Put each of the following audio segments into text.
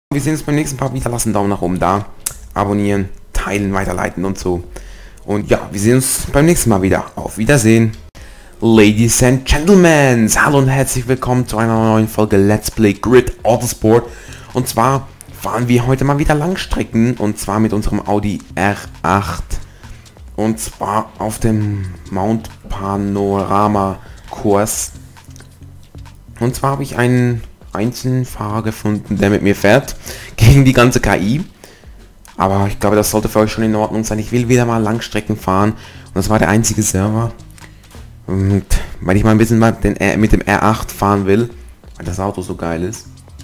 Wir sehen uns beim nächsten Part wieder. Lasst einen Daumen nach oben da. Abonnieren, teilen, weiterleiten und so. Und ja, wir sehen uns beim nächsten Mal wieder. Auf Wiedersehen. Ladies and Gentlemen, hallo und herzlich willkommen zu einer neuen Folge Let's Play Grid Autosport. Und zwar fahren wir heute mal wieder Langstrecken. Und zwar mit unserem Audi R8. Und zwar auf dem Mount Panorama Kurs. Und zwar habe ich einen Einzelfahrer gefunden, der mit mir fährt, gegen die ganze KI. Aber ich glaube, das sollte für euch schon in Ordnung sein. Ich will wieder mal Langstrecken fahren. Und das war der einzige Server. Und weil ich mal ein bisschen mit dem R8 fahren will, weil das Auto so geil ist.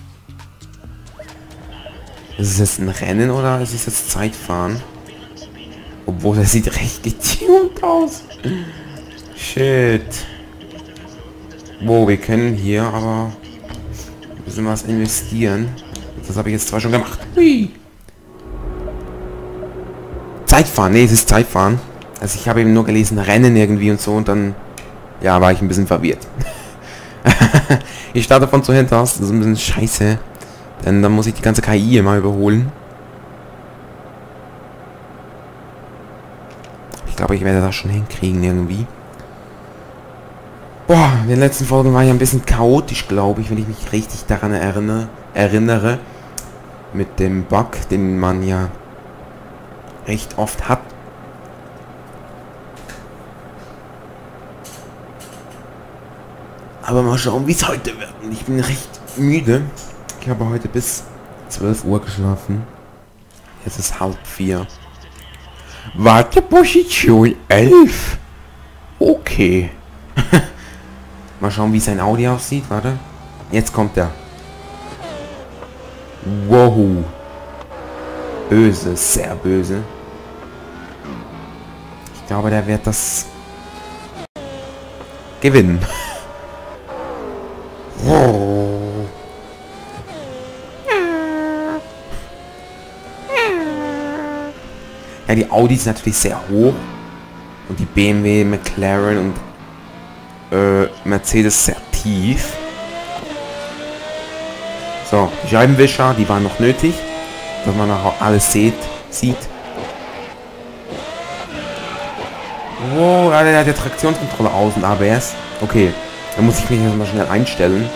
Ist es jetzt ein Rennen oder ist es jetzt Zeitfahren? Obwohl, das sieht recht getuned aus. Shit. Wow, wir können hier aber ein bisschen was investieren. Das habe ich jetzt zwar schon gemacht. Hui. Zeitfahren, nee, es ist Zeitfahren. Also ich habe eben nur gelesen, Rennen irgendwie und so und dann, ja, war ich ein bisschen verwirrt. Ich starte von zu hinten aus, das ist ein bisschen scheiße. Denn dann muss ich die ganze KI mal überholen. Ich glaube, ich werde das schon hinkriegen irgendwie. Boah, in den letzten Folgen war ja ein bisschen chaotisch, glaube ich, wenn ich mich richtig daran erinnere. Mit dem Bug, den man ja recht oft hat. Aber mal schauen, wie es heute wird. Ich bin recht müde. Ich habe heute bis 12 Uhr geschlafen. Jetzt ist 3:30. Warteposition 11. Okay. Mal schauen, wie sein Audi aussieht. Warte. Jetzt kommt er. Wow. Böse, sehr böse. Ich glaube, der wird das gewinnen. Wow. Ja, die Audi ist natürlich sehr hoch. Und die BMW, McLaren und Mercedes sehr tief. So, die Scheibenwischer, die waren noch nötig, dass man auch alles sieht. Wow, ja, der hat die Traktionskontrolle aus und ABS. Okay, dann muss ich mich jetzt mal schnell einstellen.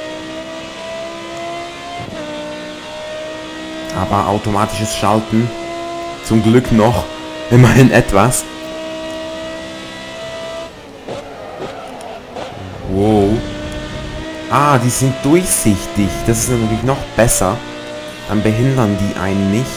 Aber automatisches Schalten, zum Glück noch, immerhin etwas. Wow. Ah, die sind durchsichtig. Das ist natürlich noch besser. Dann behindern die einen nicht.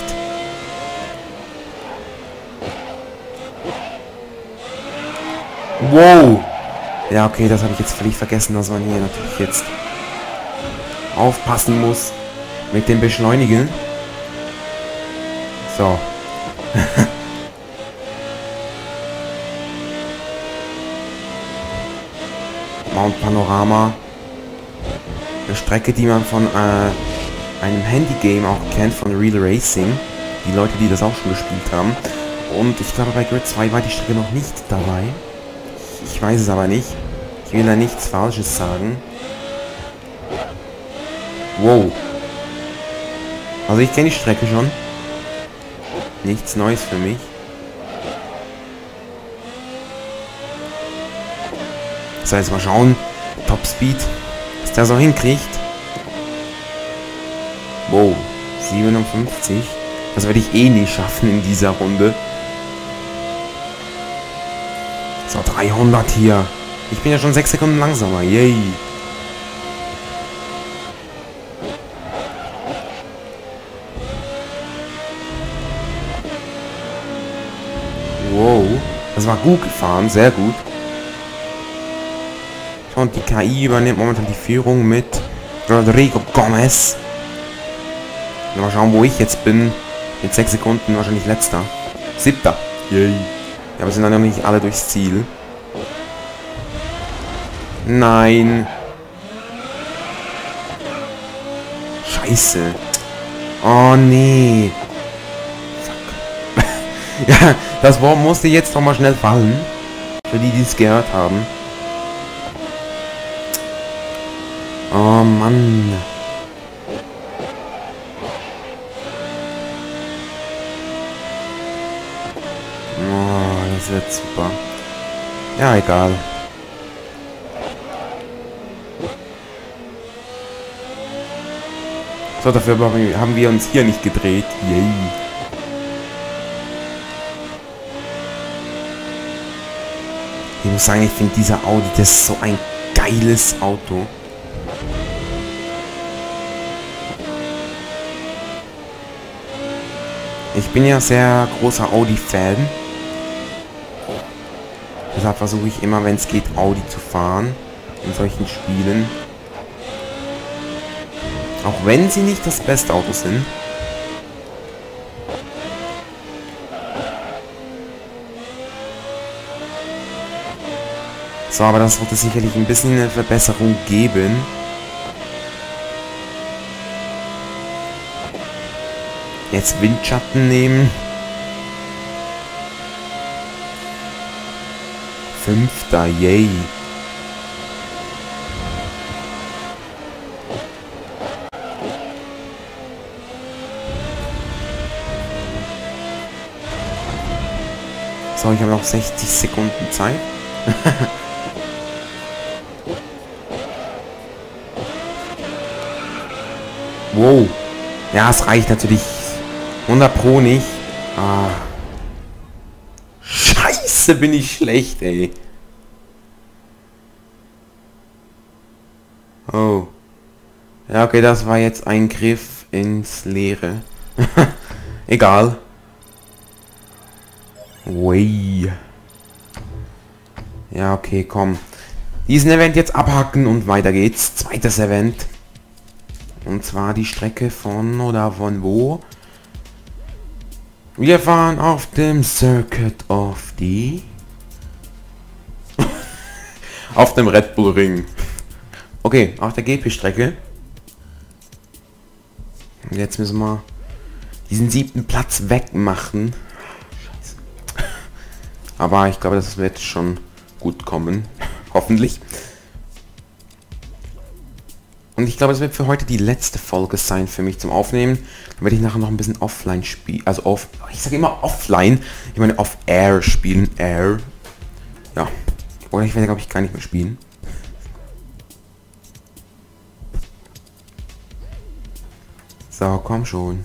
Wow. Ja, okay, das habe ich jetzt völlig vergessen, dass man hier natürlich jetzt aufpassen muss mit dem Beschleunigen. So. Mount Panorama. Eine Strecke, die man von einem Handy-Game auch kennt, von Real Racing. Die Leute, die das auch schon gespielt haben. Und ich glaube, bei Grid 2 war die Strecke noch nicht dabei. Ich weiß es aber nicht. Ich will da nichts Falsches sagen. Wow. Also ich kenne die Strecke schon. Nichts Neues für mich. So, jetzt mal schauen. Top Speed. Was der so hinkriegt. Wow. 57. Das werde ich eh nicht schaffen in dieser Runde. So, 300 hier. Ich bin ja schon 6 Sekunden langsamer. Yay. Wow. Das war gut gefahren. Sehr gut. Und die KI übernimmt momentan die Führung mit Rodrigo Gomez. Mal schauen, wo ich jetzt bin. Mit 6 Sekunden wahrscheinlich letzter. 7. Yay. Ja, aber sind dann noch nicht alle durchs Ziel. Nein. Scheiße. Oh nee. Fuck. Ja, das Wort musste jetzt doch mal schnell fallen. Für die, die es gehört haben. Oh Mann. Oh, das wird super. Ja, egal. So, dafür haben wir uns hier nicht gedreht. Yay. Ich muss sagen, ich finde dieser Audi, das ist so ein geiles Auto. Ich bin ja sehr großer Audi-Fan. Deshalb versuche ich immer, wenn es geht, Audi zu fahren. In solchen Spielen. Auch wenn sie nicht das beste Auto sind. So, aber das wird es sicherlich ein bisschen eine Verbesserung geben. Jetzt Windschatten nehmen. 5. Yay. So, ich habe noch 60 Sekunden Zeit. Wow. Ja, es reicht natürlich 100 Pro nicht. Ah. Scheiße, bin ich schlecht, ey. Oh. Ja, okay, das war jetzt ein Griff ins Leere. Egal. Way. Ja, okay, komm. Diesen Event jetzt abhacken und weiter geht's. Zweites Event. Und zwar die Strecke von wo? Wir fahren auf dem Circuit of the... auf dem Red Bull Ring. Okay, auf der GP-Strecke. Und jetzt müssen wir diesen 7. Platz wegmachen. Scheiße. Aber ich glaube, das wird schon gut kommen. Hoffentlich. Und ich glaube, es wird für heute die letzte Folge sein für mich zum Aufnehmen. Dann werde ich nachher noch ein bisschen offline spielen. Also ich sage immer offline. Ich meine off-air spielen. Air. Ja. Oder ich werde, glaube ich, gar nicht mehr spielen. So, komm schon.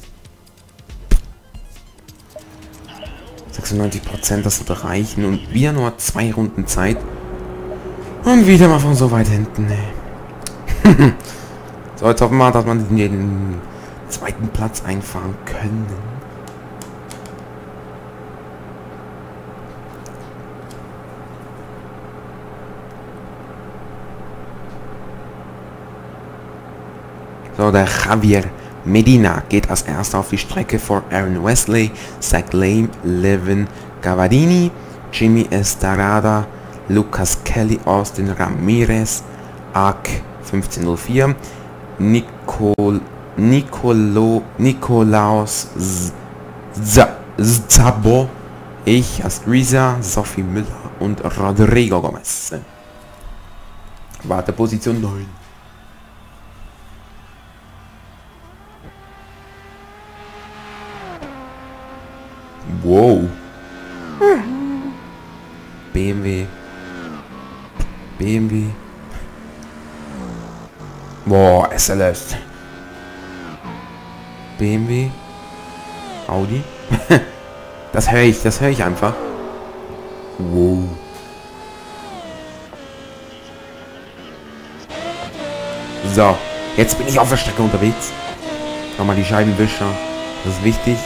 96%, das wird reichen. Und wieder nur 2 Runden Zeit. Und wieder mal von so weit hinten, ey. So, jetzt hoffen wir mal, dass man den 2. Platz einfahren können. So, der Javier Medina geht als erster auf die Strecke vor Aaron Wesley, Zach Lane, Levin Gavardini, Jimmy Estrada, Lucas Kelly, Austin Ramirez, ARC 1504, Nikolaus Zabo, ich als Risa, Sophie Müller und Rodrigo Gomez. Warte, Position 9. Wow. BMW. Boah, SLS. BMW. Audi. Das höre ich einfach. Wow. So, jetzt bin ich auf der Strecke unterwegs. Nochmal die Scheibenwischer. Das ist wichtig.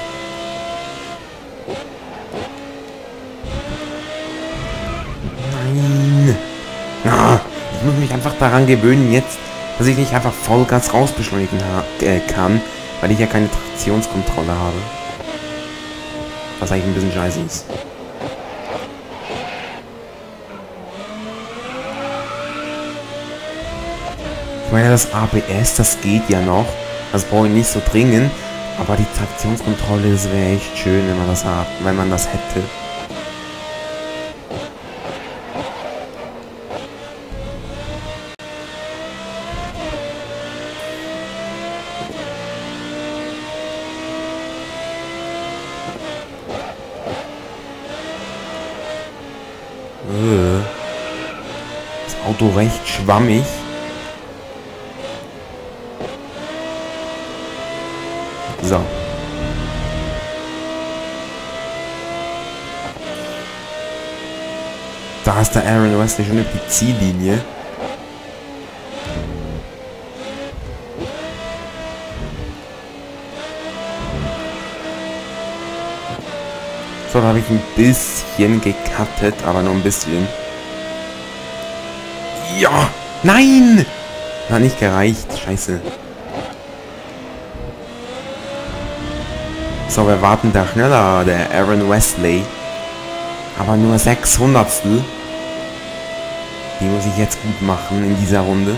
Nein. Ah, ich muss mich einfach daran gewöhnen jetzt, dass ich nicht einfach Vollgas rausbeschleunigen kann, weil ich ja keine Traktionskontrolle habe. Was eigentlich ein bisschen scheiße ist. Ich meine, das ABS, das geht ja noch. Das brauche ich nicht so dringend. Aber die Traktionskontrolle, das wäre echt schön, wenn man das hat, wenn man das hätte. Auto recht schwammig. So. Da ist der Aaron Wesley schon über die Ziellinie. So, da habe ich ein bisschen gecuttet, aber nur ein bisschen. Ja! Nein! Hat nicht gereicht. Scheiße. So, wir warten da schneller, der Aaron Wesley. Aber nur 600stel. Die muss ich jetzt gut machen in dieser Runde.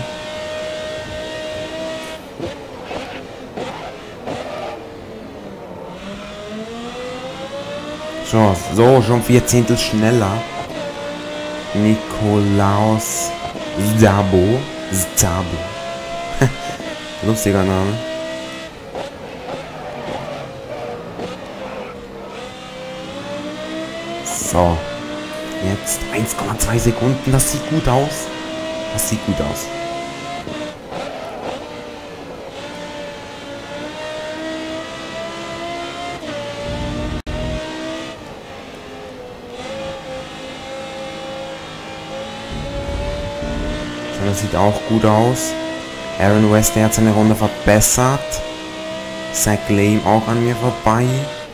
So, schon 4 Zehntel schneller. Nikolaus Szabo. Lustiger Name. So. Jetzt 1,2 Sekunden. Das sieht gut aus. Das sieht gut aus. Das sieht auch gut aus. Aaron Wesley hat seine Runde verbessert. Zach Lame auch an mir vorbei.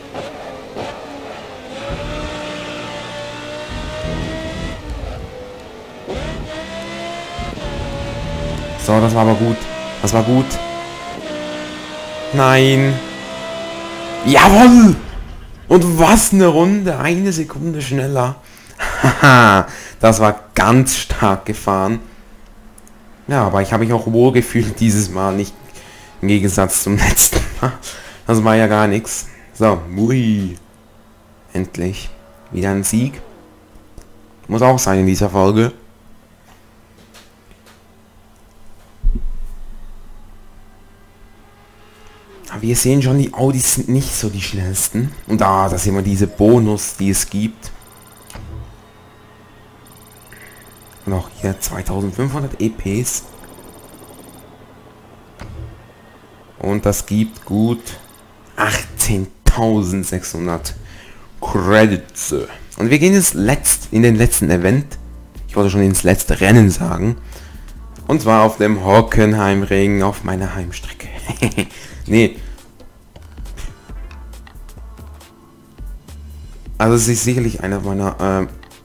So, das war aber gut. Das war gut. Nein. Jawohl! Und was eine Runde. 1 Sekunde schneller. Haha, das war ganz stark gefahren. Ja, aber ich habe mich auch wohl gefühlt dieses Mal, nicht im Gegensatz zum letzten Mal. Das war ja gar nichts. So, ui. Endlich. Wieder ein Sieg. Muss auch sein in dieser Folge. Aber wir sehen schon, die Audis sind nicht so die schnellsten. Und da sehen wir diese Bonus, die es gibt. Und auch hier 2500 EPs. Und das gibt gut 18.600 Credits. Und wir gehen jetzt in den letzten Event. Ich wollte schon ins letzte Rennen sagen. Und zwar auf dem Hockenheimring auf meiner Heimstrecke. Nee. Also es ist sicherlich einer meiner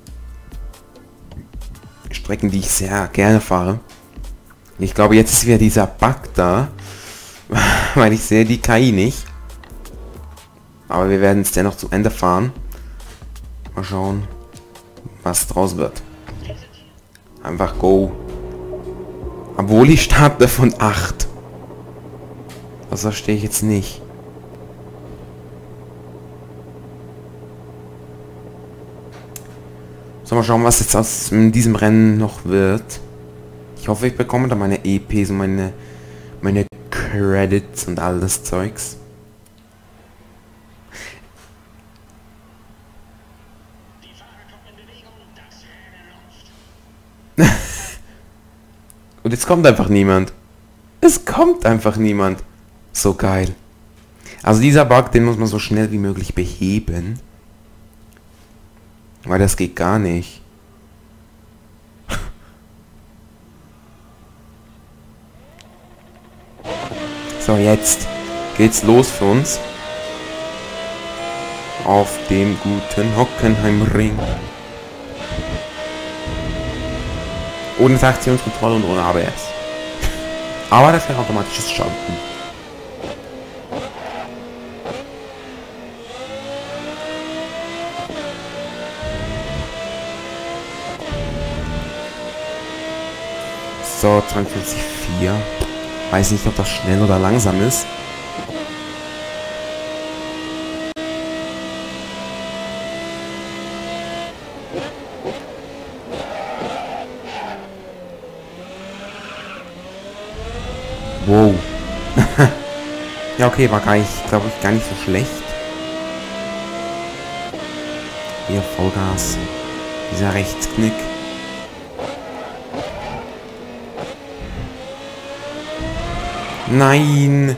Strecken, die ich sehr gerne fahre. Ich glaube, jetzt ist wieder dieser Bug da, weil ich sehe die KI nicht. Aber wir werden es dennoch zu Ende fahren. Mal schauen, was draus wird. Einfach go. Obwohl ich starte von 8. Das verstehe ich jetzt nicht. So, mal schauen, was jetzt aus diesem Rennen noch wird. Ich hoffe, ich bekomme da meine EPs und meine Credits und all das Zeugs. Und jetzt kommt einfach niemand. Es kommt einfach niemand. So geil. Also dieser Bug, den muss man so schnell wie möglich beheben. Weil das geht gar nicht. So, jetzt geht's los für uns. Auf dem guten Hockenheimring. Ohne Traktionskontrolle und ohne ABS. Aber das wäre automatisches Schalten. So, 42,4. Weiß nicht, ob das schnell oder langsam ist. Wow. Ja, okay, war glaube ich, gar nicht so schlecht. Hier Vollgas. Dieser Rechtsknick. Nein.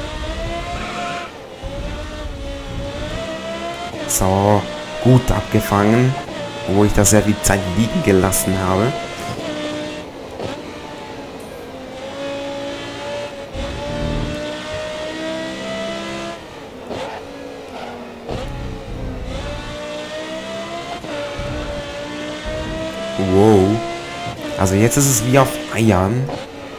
So, gut abgefangen, wo ich da sehr viel Zeit liegen gelassen habe. Wow. Also jetzt ist es wie auf Eiern.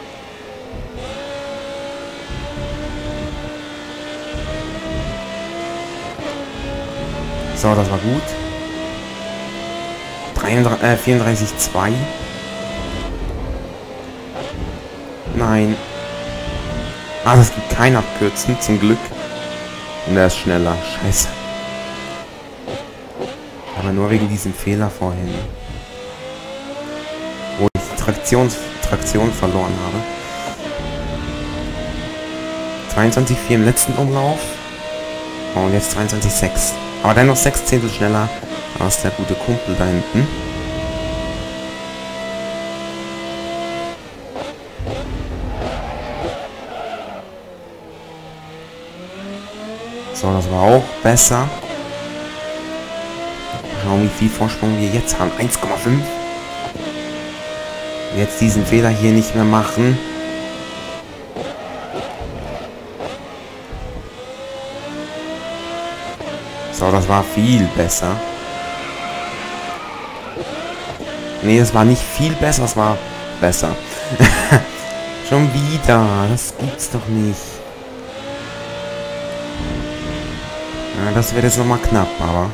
So, das war gut. 34,2. Nein. Ah, das gibt kein Abkürzen, zum Glück. Und er ist schneller. Scheiße. Aber nur wegen diesem Fehler vorhin. Wo ich die Traktion verloren habe. 22,4 im letzten Umlauf. Und jetzt 22,6. Aber dann noch 6 Zehntel schneller als der gute Kumpel da hinten. So, das war auch besser. Schauen, wie viel Vorsprung wir jetzt haben. 1,5. Jetzt diesen Fehler hier nicht mehr machen. So, das war viel besser. Nee, es war nicht viel besser, es war besser. Schon wieder. Das gibt's doch nicht. Ja, das wird jetzt nochmal knapp, aber...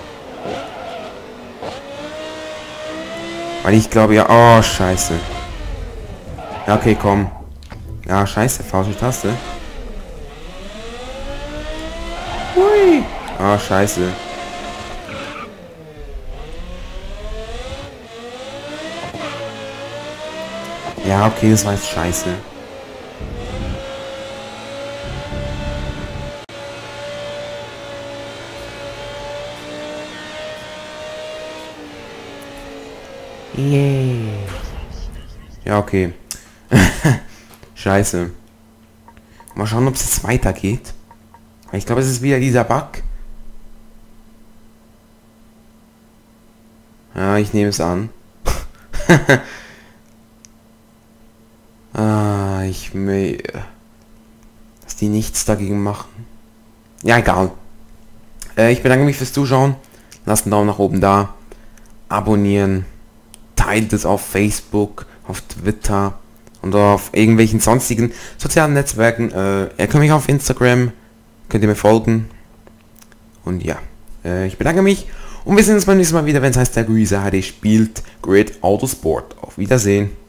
Weil ich glaube ja... Oh, scheiße. Ja, okay, komm. Ja, scheiße, falsche Taste. Hui. Ah, scheiße. Ja, okay, das war jetzt scheiße. Yeah. Ja, okay. Scheiße. Mal schauen, ob es jetzt weitergeht. Ich glaube, es ist wieder dieser Bug. Ja, ich nehme es an. Ich will... Dass die nichts dagegen machen. Ja, egal. Ich bedanke mich fürs Zuschauen. Lasst einen Daumen nach oben da. Abonnieren. Teilt es auf Facebook, auf Twitter und auf irgendwelchen sonstigen sozialen Netzwerken. Ihr könnt mich auf Instagram, könnt ihr mir folgen. Und ja, ich bedanke mich. Und wir sehen uns beim nächsten Mal wieder, wenn es heißt, der Greaser HD spielt Grid Autosport. Auf Wiedersehen.